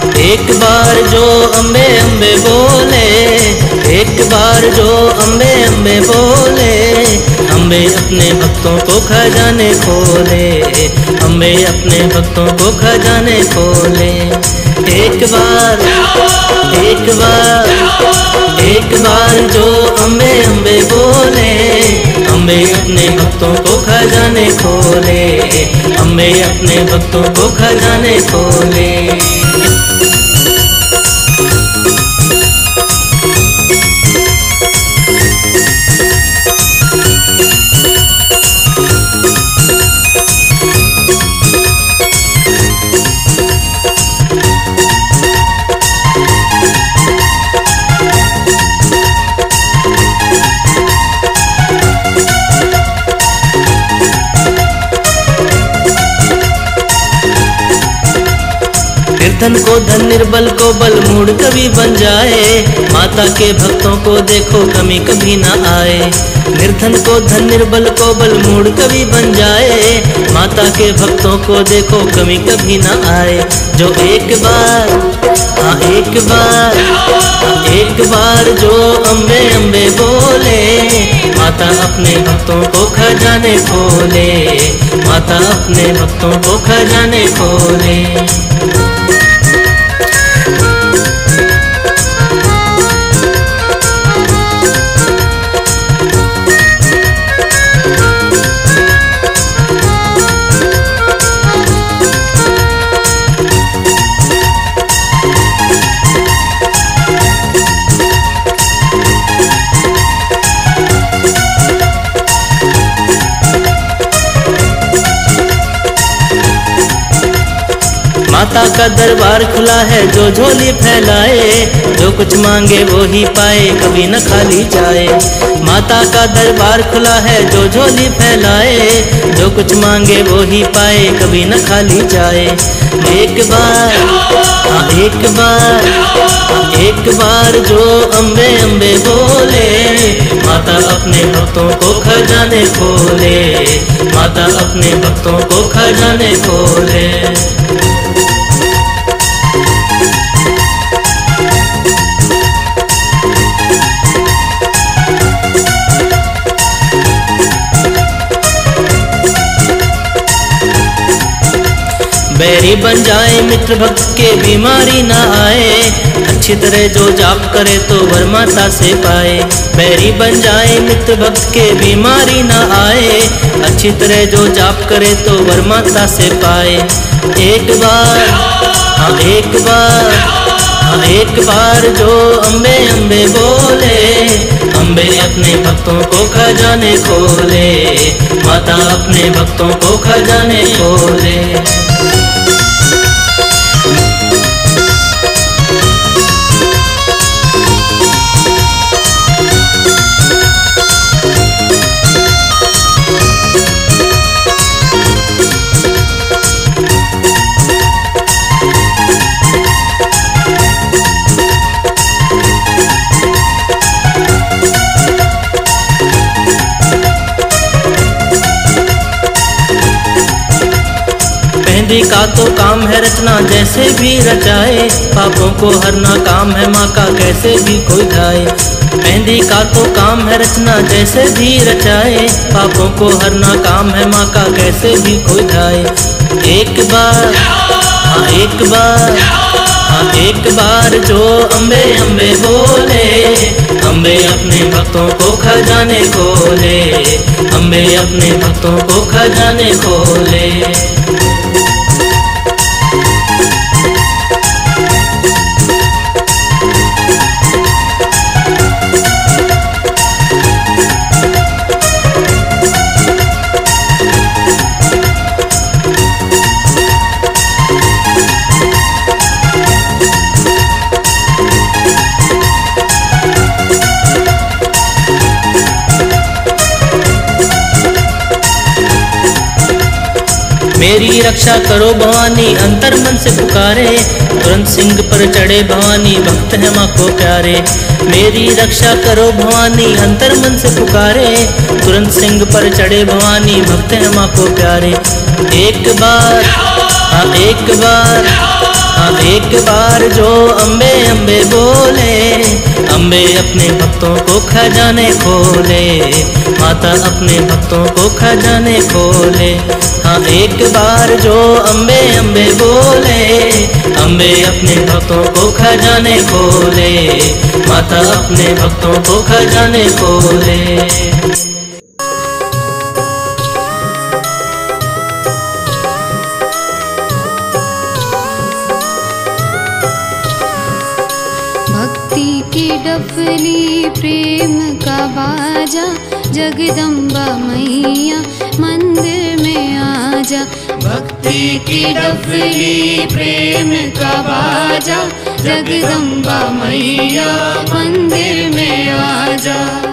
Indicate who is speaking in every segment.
Speaker 1: एक बार जो अम्बे अम्बे बोले, एक बार जो अम्बे अम्बे बोले, अम्बे अपने भक्तों को खजाने खोले, अम्बे अपने भक्तों को खजाने खोले। एक बार एक बार एक बार जो अम्बे अम्बे बोले, अम्बे अपने भक्तों को खजाने खोले, अम्बे अपने भक्तों को खजाने खोले। निर्धन को धन, निर्बल को बल, मूड कभी बन जाए, माता के भक्तों को देखो कमी कभी ना आए। निर्धन को धन, निर्बल को बल, मूड कभी बन जाए, माता के भक्तों को देखो कमी कभी ना आए। जो एक बार हाँ एक बार एक बार जो अम्बे अम्बे बोले, माता अपने भक्तों को खजाने खोले, माता अपने भक्तों को खजाने खोले। माता का दरबार खुला है, जो झोली फैलाए, जो कुछ मांगे वो ही पाए, कभी न खाली जाए। माता का दरबार खुला है, जो झोली फैलाए, जो कुछ मांगे वो ही पाए, कभी न खाली जाए। एक बार हाँ एक बार एक बार जो अम्बे अम्बे बोले, माता अपने भक्तों को खजाने खोले, माता अपने भक्तों को खजाने खोले। बैरी बन जाए मित्र भक्त के बीमारी ना आए, अच्छी तरह जो जाप करे तो वर माता से पाए। बैरी बन जाए मित्र भक्त के बीमारी ना आए, अच्छी तरह जो जाप करे तो वर माता से पाए। एक बार हाँ एक बार हाँ एक बार जो अम्बे अम्बे बोले, अम्बे अपने भक्तों को खजाने खोले, माता अपने भक्तों को खजाने खोले। मेहंदी का तो काम है रचना जैसे भी रचाए, पापों को हरना काम है माँ का कैसे भी कोई ढाए। मेहंदी का तो काम है रचना जैसे भी रचाए, पापों को हरना काम है माँ का कैसे भी कोई ढाए। एक बार हाँ एक बार हाँ एक बार जो अम्बे अम्बे बोले, अम्बे अपने भक्तों को खजाने खोले, अम्बे अपने भक्तों को खजाने खोले। मेरी रक्षा करो भवानी अंतर मन से पुकारे, तुरंत सिंह पर चढ़े भवानी भक्त है माँ को प्यारे। मेरी रक्षा करो भवानी अंतर मन से पुकारे, तुरंत सिंह पर चढ़े भवानी भक्त है माँ को प्यारे। एक बार हाँ एक बार हाँ एक बार जो अम्बे अम्बे बोले, अम्बे अपने भक्तों को खजाने खोले, माता अपने भक्तों को खजाने खोले। हाँ एक बार जो अम्बे अम्बे बोले, अम्बे अपने भक्तों को खजाने खोले, माता अपने भक्तों को खजाने खोले।
Speaker 2: भक्ति की डफली प्रेम का बाजा, जगदम्बा मैया मंदिर में आजा।
Speaker 3: भक्ति की डफली प्रेम का बाजा, जगदम्बा मैया मंदिर में आजा।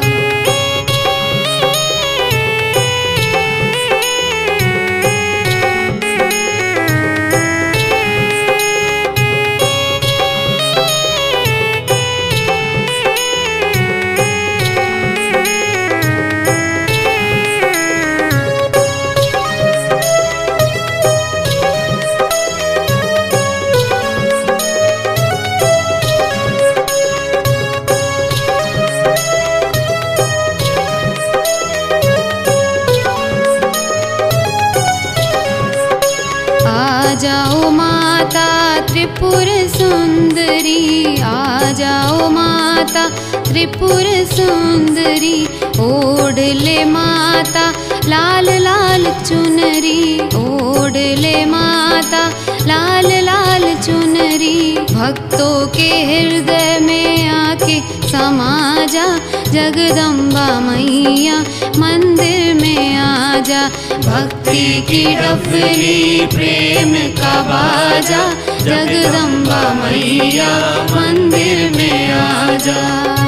Speaker 2: आ जाओ माता त्रिपुर सुंदरी, आ जाओ माता त्रिपुर सुंदरी। ओढ़ ले माता लाल लाल चुनरी, ओढ़ ले माता लाल लाल चुनरी। भक्तों के हृदय में आके समा जा, जगदम्बा मैया मंदिर में आजा।
Speaker 3: भक्ति की डफली प्रेम का बाजा, जगदम्बा मैया मंदिर में आजा।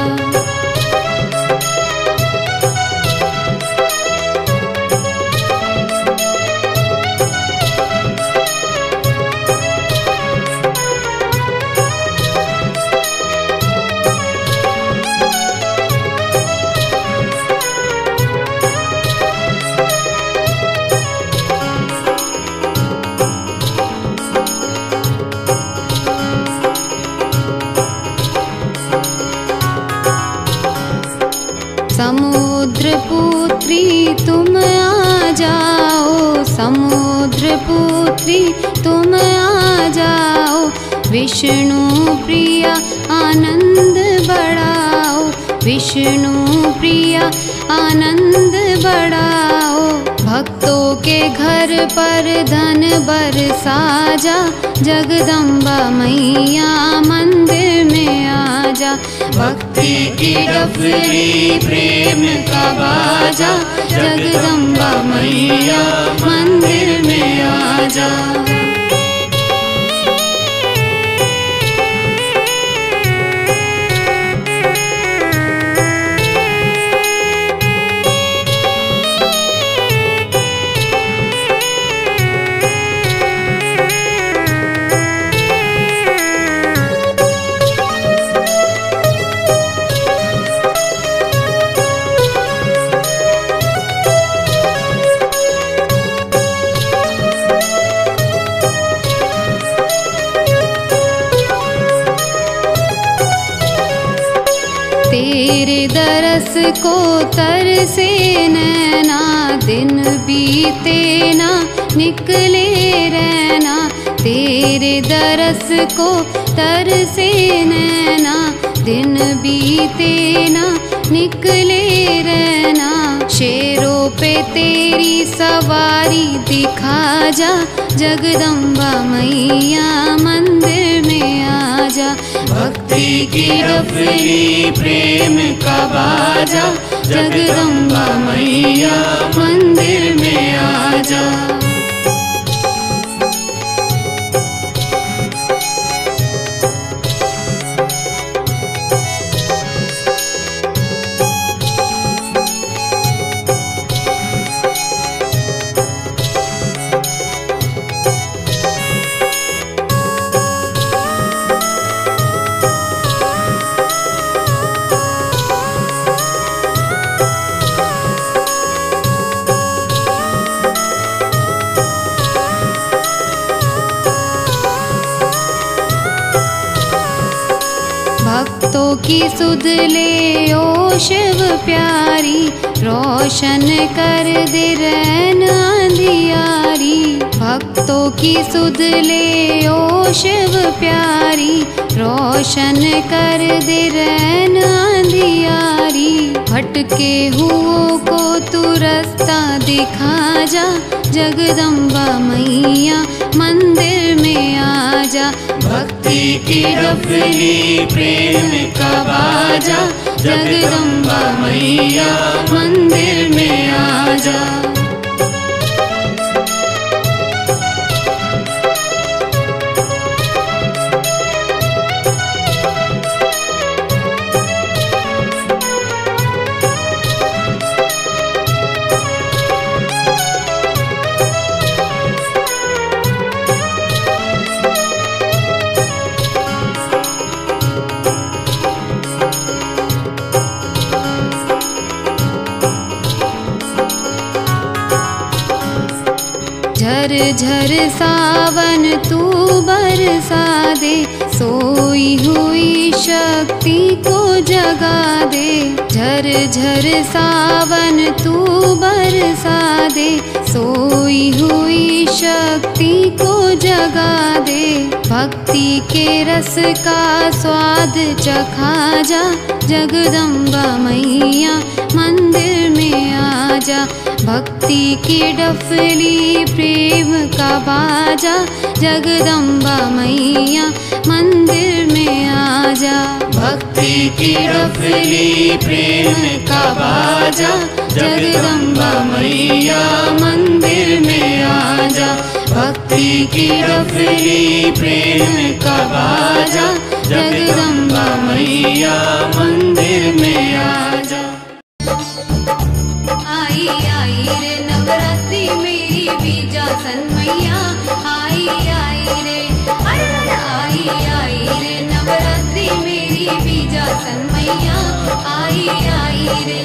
Speaker 2: समुद्र पुत्री तुम आ जाओ, समुद्र पुत्री तुम आ जाओ। विष्णु प्रिया आनंद बढ़ाओ, विष्णु प्रिया आनंद बढ़ाओ। भक्तों के घर पर धन बरसा जा, जगदम्बा मैया मंदिर में आजा।
Speaker 3: भक्ति की डफली प्रेम का बाजा, जगदम्बा मैया मंदिर में आजा।
Speaker 2: तेरे दरस को तरसे नैना, दिन बीते ना निकले रहना। तेरे दरस को तरसे नैना, दिन बीते ना निकले रहना। शेरों पे तेरी सवारी दिखा जा, जगदम्बा मैया मंदिर में आजा।
Speaker 3: भक्ति की डफली प्रेम का बाजा, जगदम्बा मैया मंदिर में आजा।
Speaker 2: की सुध ले ओ शिव प्यारी, रोशन कर दे रैन अंधियारी। भक्तों की सुध ले ओ शिव प्यारी, रोशन कर दे रैन अंधियारी। भटके हुओं को तू रास्ता दिखा जा, जगदम्बा मैया मंदिर में आ जा।
Speaker 3: भक्ति की डफली प्रेम का बाजा, जगदम्बा मैया मंदिर में आ जा।
Speaker 2: झर झर सावन तू बरसा दे, सोई हुई शक्ति को जगा दे। झर झर सावन तू बरसा दे, सोई हुई शक्ति को जगा दे। भक्ति के रस का स्वाद चखा जा, जगदम्बा मैया मंदिर में आ जा। भक्ति की डफली प्रेम का बाजा, जगदम्बा मैया मंदिर में आ जा।
Speaker 3: भक्ति की डफली प्रेम का बाजा, जगदम्बा मैया मंदिर में आ जा। भक्ति की डफली प्रेम का बाजा, जगदम्बा मैया मंदिर में आ जा।
Speaker 2: आई आई रे नवरात्रि मेरी बीजासन मैया, आई आई रे, अरे आई आई रे नवरात्रि मेरी बीजासन मैया, आई आई रे।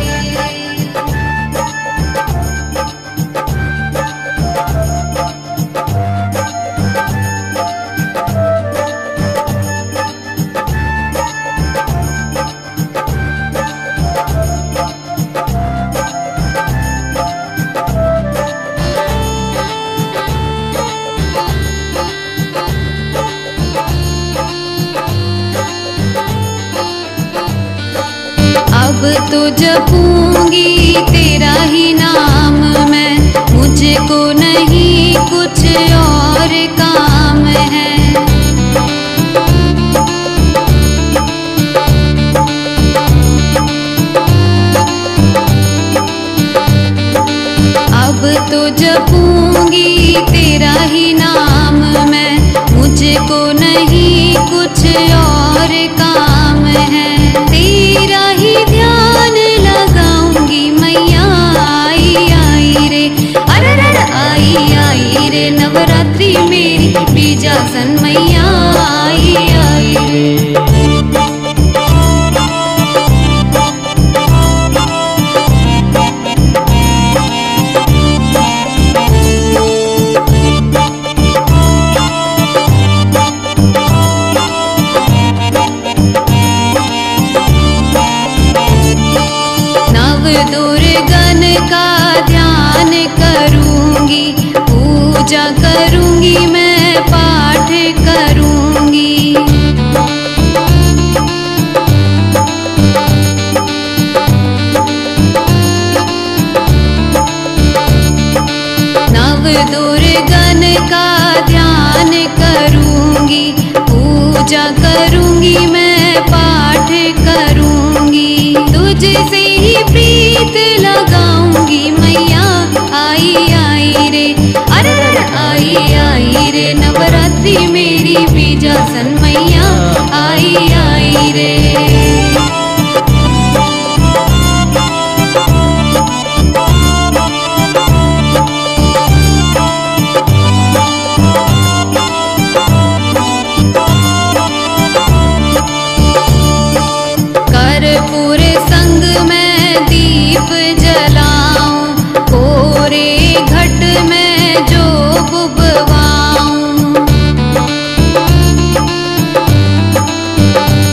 Speaker 2: अब तो जपूंगी तेरा ही नाम मैं, मुझको नहीं कुछ और काम है। अब तो जपूंगी तेरा ही नाम मैं, मुझको नहीं कुछ और काम है। तेरा ही ध्यान लगाऊंगी मैया, आई आई रे, अरे आई आई रे नवरात्रि मेरी बीजासन मैया, आई आई रे। दुर्गन का ध्यान करूंगी, पूजा करूंगी मैं, पाठ करूंगी। नव दुर्गन का ध्यान करूंगी, पूजा करूंगी मैं, पाठ करूंगी। तुझसे ही प्रीत लगाऊंगी मैया, आई आई रे, अरे आई आई रे नवरात्रि मेरी बीजासन मैया, आई आई रे। कर्पूर संग में दीप जलाऊं, कोरे घट में जो बुबवाऊं।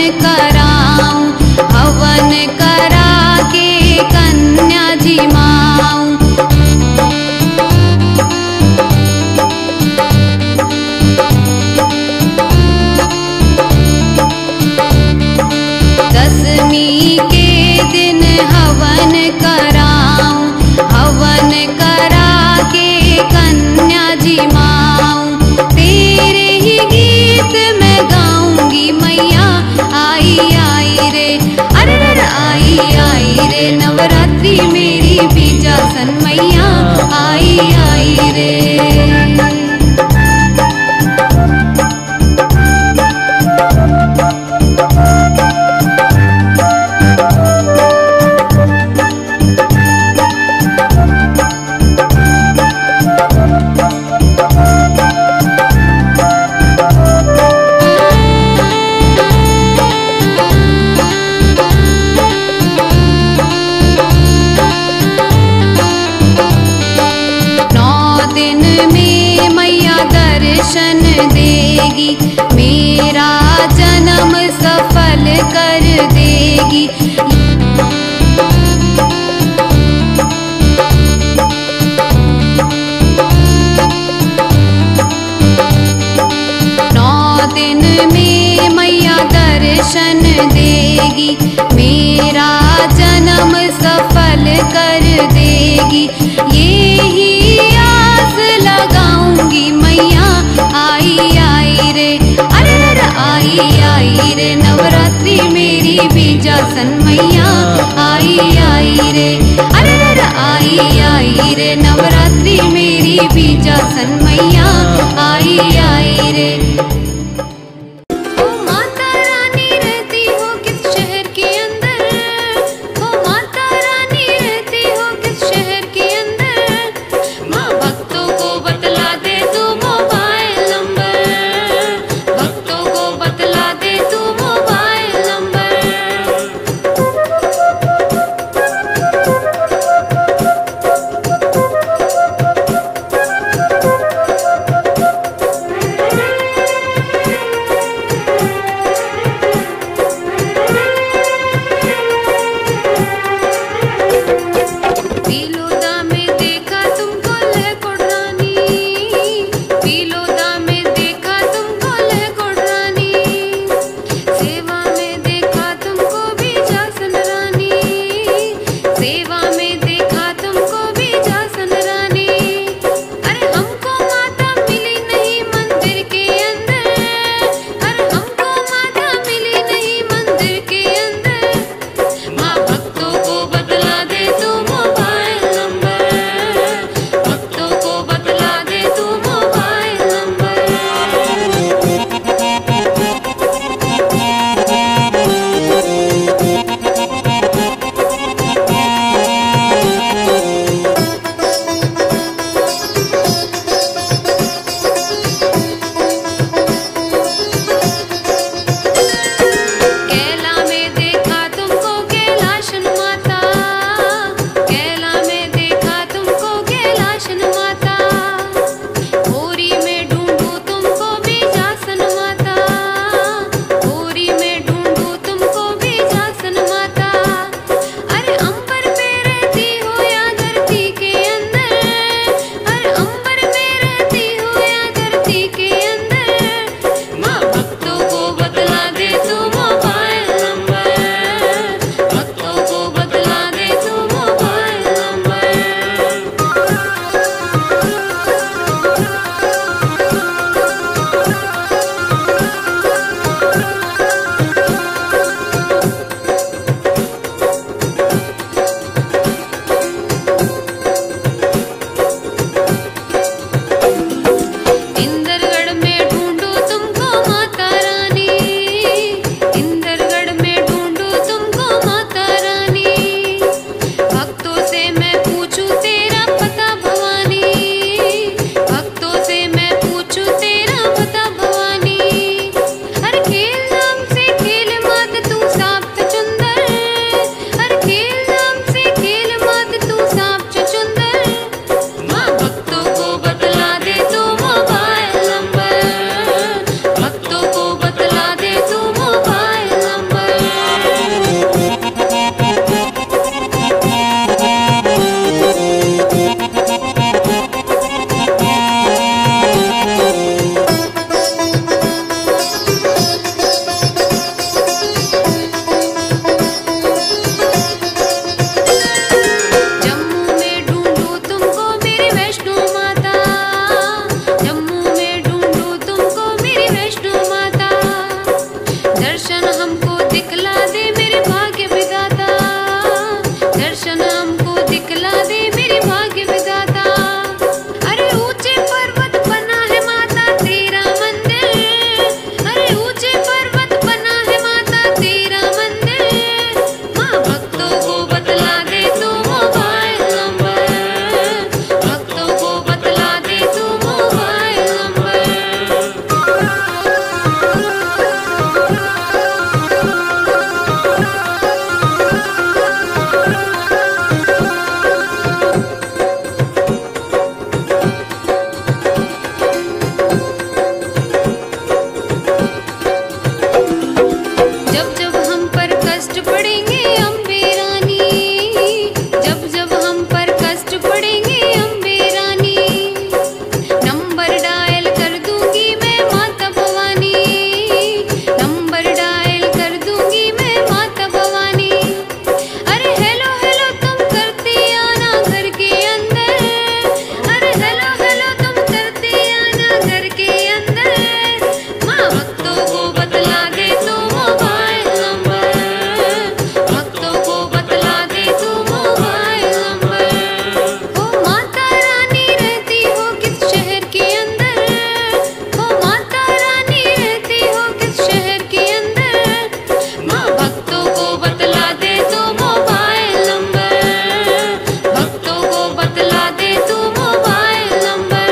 Speaker 2: कराऊं, हवन करा के कन्या जिमाऊं। दसवीं के दिन हवन कराऊं, हवन करा के कन्या जिमाऊं। तेरे ही गीत मैं गाऊंगी मैया, आई आई रे, अरे रे आई आई रे, नवरात्रि मेरी बीजासन मैया, आई आई रे। दर्शन देगी, मेरा जन्म सफल कर देगी। 9 दिन में मैया दर्शन देगी, मेरा जन्म सफल कर देगी। यही आस लगाऊंगी मैया, आई आई रे, अरे रे आई आई रे, नवरात्रि मेरी बीजासन मैया, आई आई रे, अरे रे आई आई रे, नवरात्रि मेरी बीजासन मैया, आई आई रे। ओ माता रानी रहती हो किस शहर के अंदर, ओ माता रानी रहती हो किस शहर के अंदर, माँ भक्तों को बतला दे तू मोबाइल नंबर, भक्तों को बतला दे तू मोबाइल नंबर। दर्शन हमको दिखला दे मेरे भाग्य विधाता, दर्शन हमको दिखला दे मेरे भाग्य विधाता। अरे ऊंचे पर्वत बना है माता तेरा मंदिर, अरे ऊंचे पर्वत बना है माता तेरा मंदिर। माँ भक्तों को बतला दे तू मोबाइल नंबर, भक्तों को बतला दे तू मोबाइल नंबर। जब जब हम पर कष्ट पड़ेंगे अम्बे रानी, जब जब हम पर कष्ट पड़ेंगे अम्बे रानी, नंबर डायल कर दूंगी मैं माता भवानी, नंबर डायल कर दूंगी मैं माता भवानी। अरे हेलो हेलो तुम करती आना घर के अंदर, अरे हेलो हेलो तुम करती आना घर के अंदर। माँ भक्तों को बतला दे तू मोबाइल नंबर, भक्तों को बतला दे तू मोबाइल नंबर। ओ माता रानी रहती हो किस शहर के अंदर, ओ माता रानी रहती हो किस शहर के अंदर। माँ भक्तों को बतला दे तू मोबाइल नंबर, भक्तों को बतला दे तू मोबाइल नंबर।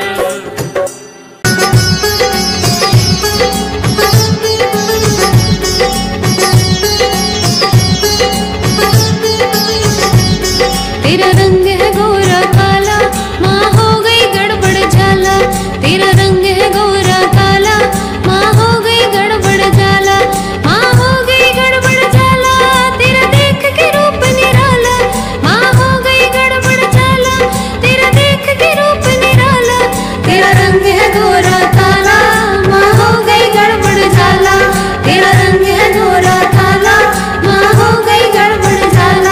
Speaker 2: तेरा रंग है गोरा काला, माँ हो गई गड़बड़ झाला, तेरा रंग है गोरा काला, माँ हो गई गड़बड़ झाला, माँ हो गई गड़बड़ झाला, तेरा देख के रूप निराला, माँ हो गई गड़बड़ झाला, तेरा देख के रूप निराला। तेरा रंग है गोरा काला, माँ हो गई गड़बड़ झाला, तेरा रंग है गोरा काला, माँ हो गई गड़बड़ झाला।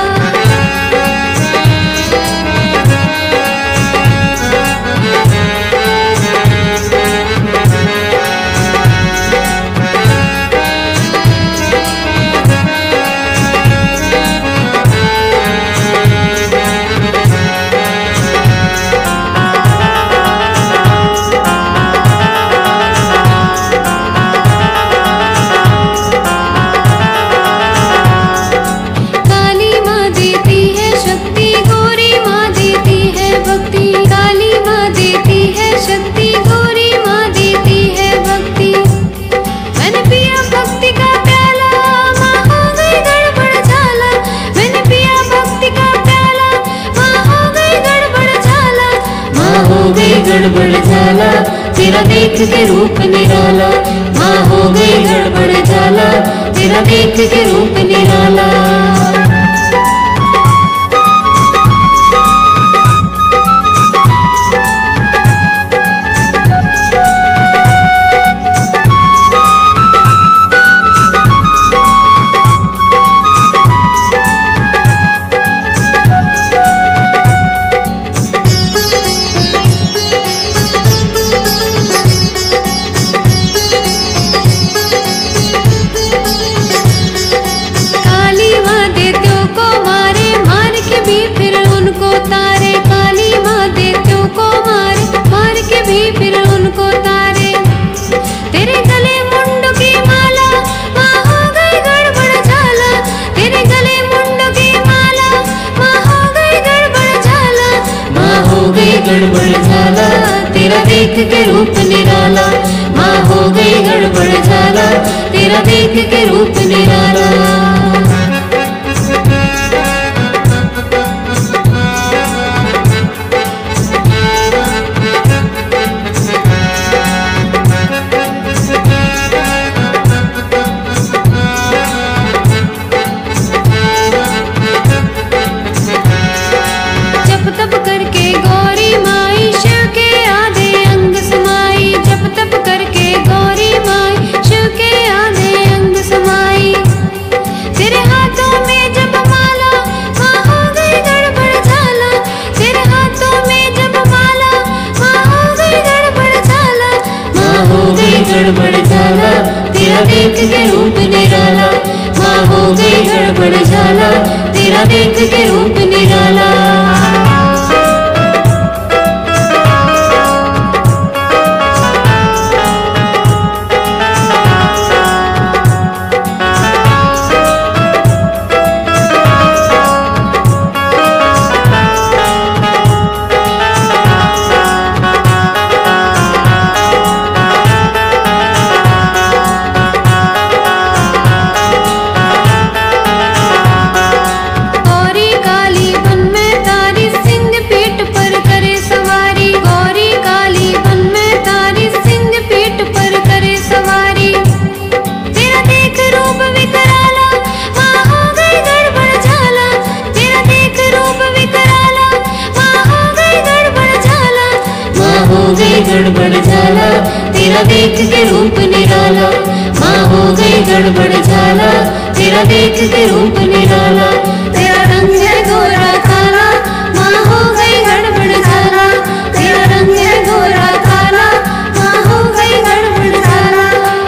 Speaker 2: काली माँ देती है शक्ति, गौरी माँ देती है भक्ति, काली माँ देती है शक्ति, गौरी माँ देती है भक्ति। मैंने पिया भक्ति का प्याला, माँ हो गई गड़बड़ झाला, मैंने पिया भक्ति का प्याला, माँ हो गई गड़बड़ झाला, माँ हो गई गड़बड़ झाला, तेरा देख के रूप निराला, माँ हो गई गड़बड़ झाला, तेरा देख के रूप निराला। काली माँ देत्यो को मारे, मार के भी फिर उनको तारे, काली माँ देत्यो को मारे, मार के भी फिर उनको तारे। तेरे गले मुंडों की माला, माँ हो गई गड़बड़ झाला, तेरे गले मुंडों की माला, माँ हो गई गड़बड़ झाला, माँ हो गई गड़बड़ झाला, तेरा देख के रूप निराला, माँ हो गई गड़बड़ झाला, तेरा देख के रूप निराला। जप तप करके गौरी माई शिव के आधे अंग समाई, जप तप करके गौरी माई शिव के आधे अंग समाई। तेरे
Speaker 3: देख के रूप निराला, माँ हो गई गड़बड़ झाला, तेरा देख के रूप निराला। गड़बड़ झाला, तेरा देख के रूप निराला, माँ हो गई गड़बड़ झाला, तेरा देख के रूप निराला। तेरा रंग है गोरा काला, माँ हो गई गड़बड़ झाला, तेरा रंग है गोरा काला, माँ हो गई गड़बड़ झाला।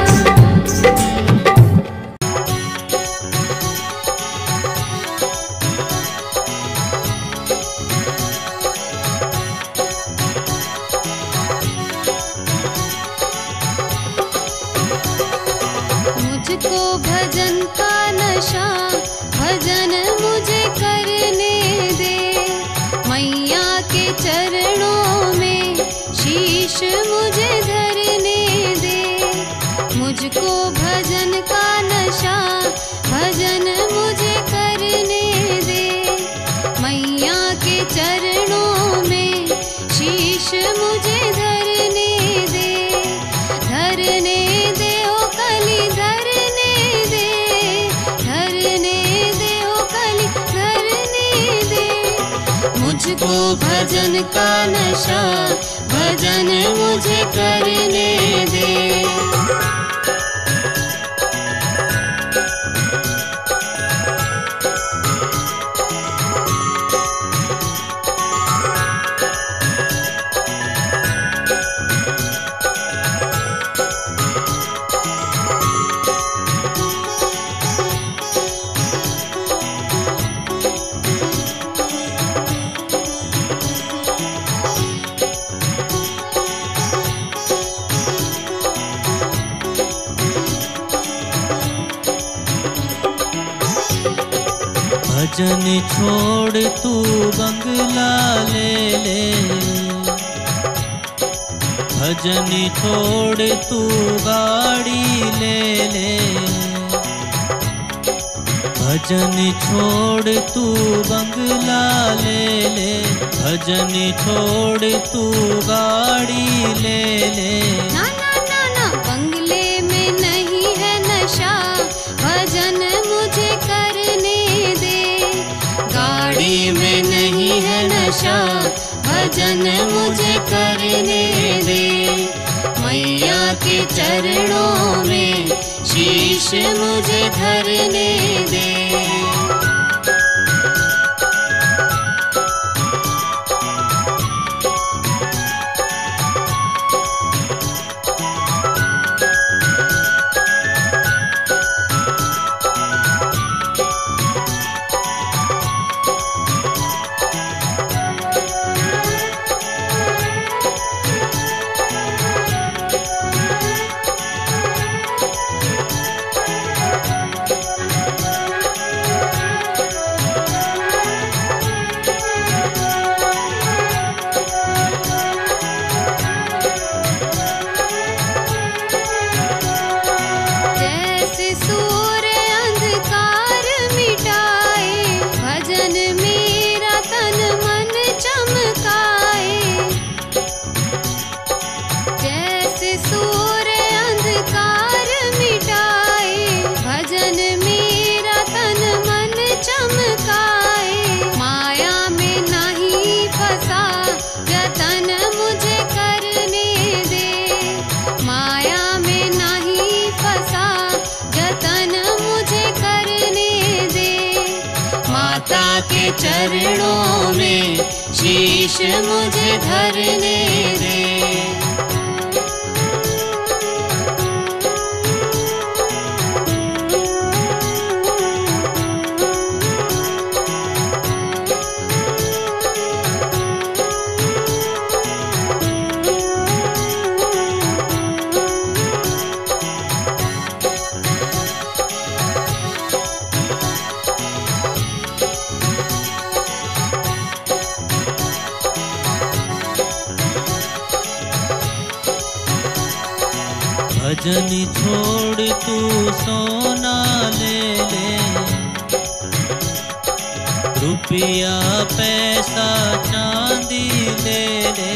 Speaker 2: मुझको भजन का नशा, भजन मुझे करने दे, मैया के चरणों में शीश मुझे धरने दे। मुझको भजन का नशा, भजन मुझे करने दे, मैया के चरणों में शीश मुझे धरने दे। धरने दे ओ कली धरने दे, धरने दे ओ कली धरने दे। मुझको भजन का नशा, भजन मुझे करने दे।
Speaker 1: भजन छोड़ तू बंगला ले ले, भजन छोड़ तू गाड़ी ले ले, भजन छोड़ तू बंगला ले ले, भजन छोड़ तू गाड़ी ले ले।
Speaker 2: ना ना ना ना, बंगले में नहीं है नशा, भजन मुझे करने दे। गाड़ी में नहीं है नशा, भजन मुझे करने दे। मैया के चरणों में शीश मुझे धरने दे। के चरणों में शीश मुझे धरने दे।
Speaker 4: भजन छोड़ तू सोना ले ले, रुपया पैसा चांदी ले ले।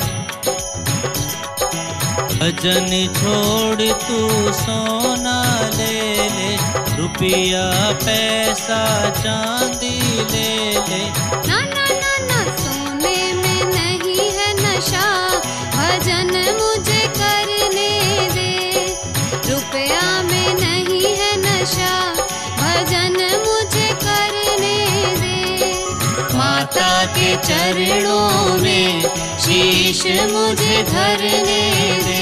Speaker 4: भजन छोड़ तू सोना ले ले, रुपया पैसा चांदी ले ले।
Speaker 2: ना ना ना ना सोने में नहीं है नशा, भजन मुझे करने दे। रुपया में नहीं है नशा, भजन मुझे करने दे।
Speaker 3: माता के चरणों में शीश मुझे धरने दे।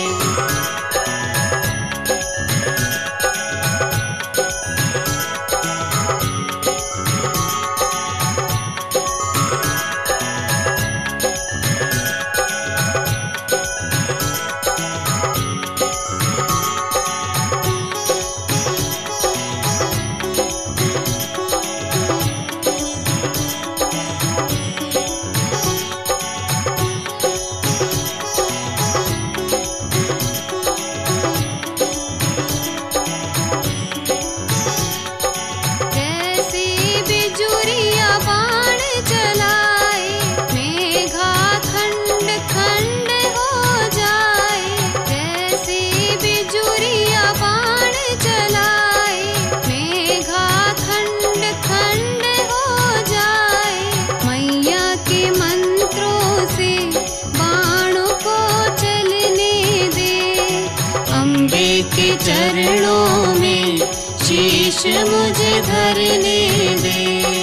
Speaker 3: के चरणों में शीश मुझे धरने दे।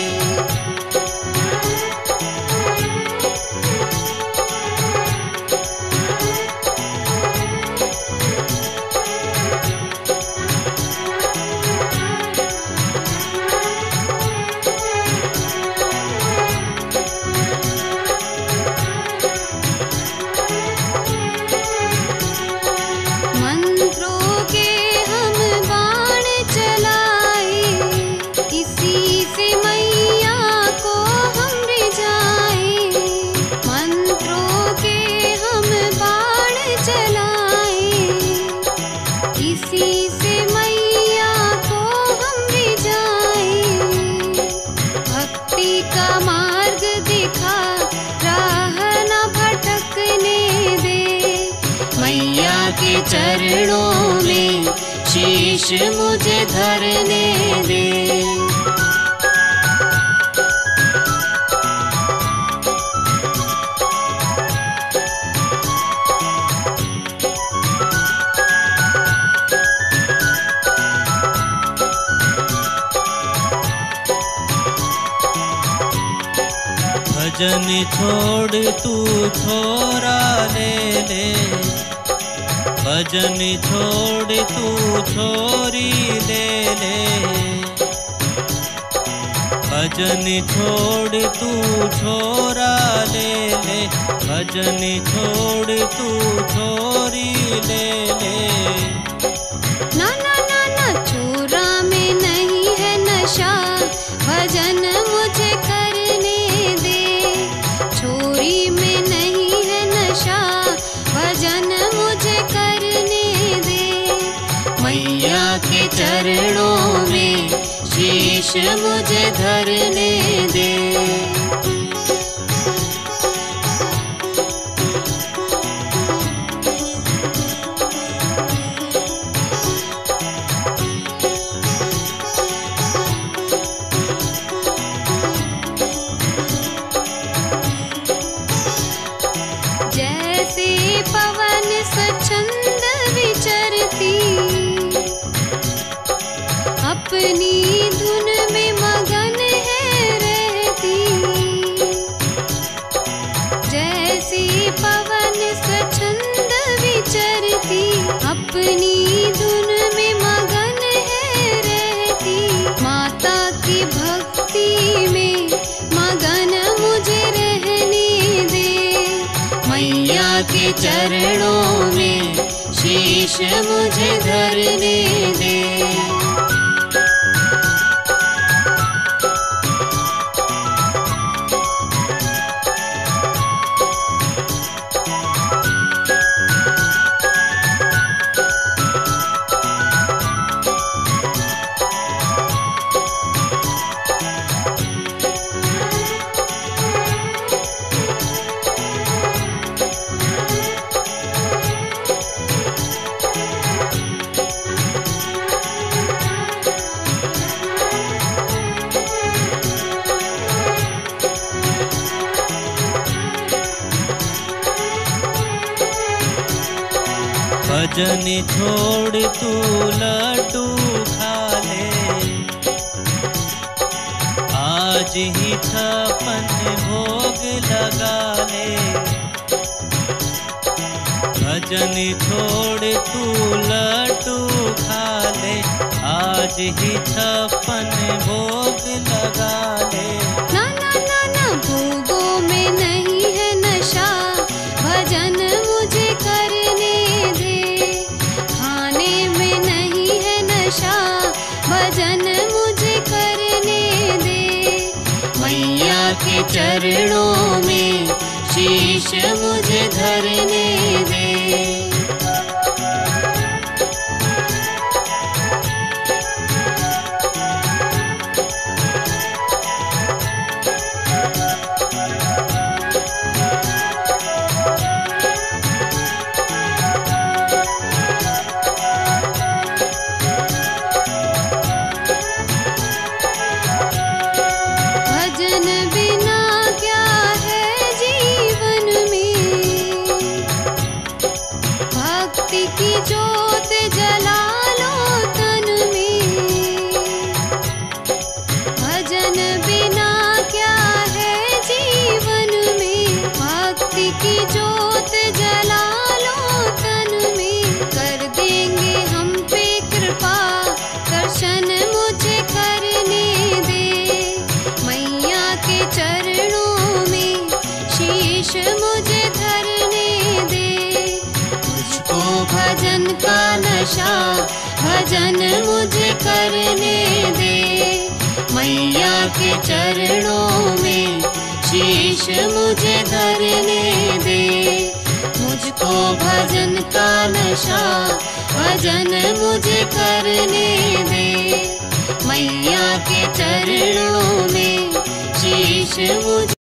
Speaker 3: के चरणों में शीश मुझे धरने दे।
Speaker 4: भजन छोड़ तू छोरा ले ले, भजन छोड़ तू छोरी ले ले। भजन छोड़ तू छोरा ले ले, भजन छोड़ तू छोरी ले ले।
Speaker 2: ना ना ना ना छोरा में नहीं है नशा, भजन मुझे करने दे। छोरी में नहीं है नशा, भजन मुझे करने दे।
Speaker 3: मैया के चरणों में शीश मुझे धरने दे।
Speaker 2: जैसे पवन स्वच्छंद विचरती, अपनी धुन में मगन है रहती। जैसे पवन स्वच्छंद विचरती, अपनी धुन में मगन है रहती। माता की भक्ति में मगन मुझे रहने दे।
Speaker 3: मैया के चरणों में शीश मुझे धरने दे।
Speaker 4: भजन छोड़ तू लड्डू खा ले, आज ही 56 भोग लगा ले। भजन छोड़ तू लड्डू खा ले, आज ही 56 भोग लगा ले।
Speaker 2: ना ना ना ना भोगों में नहीं है नशा, भजन मुझे करने दे। खाने में नहीं है नशा, भजन मुझे करने दे। मैया के चरणों में शीश मुझे धरने दे। भजन बिना क्या है जीवन में, भक्ति की ज्योत जला लो तन में। भजन बिना क्या है जीवन में, भक्ति की ज्योत जला लो तन में। कर देंगे हम पे कृपा, दर्शन मुझे करने दे। मैया के चरणों में शीश मुझे धरने दे। मुझको भजन का नशा, भजन मुझे करने दे। मैया के चरणों में शीश मुझे धरने दे। मुझको भजन का नशा, भजन मुझे करने दे। मैया के चरणों में शीश मुझे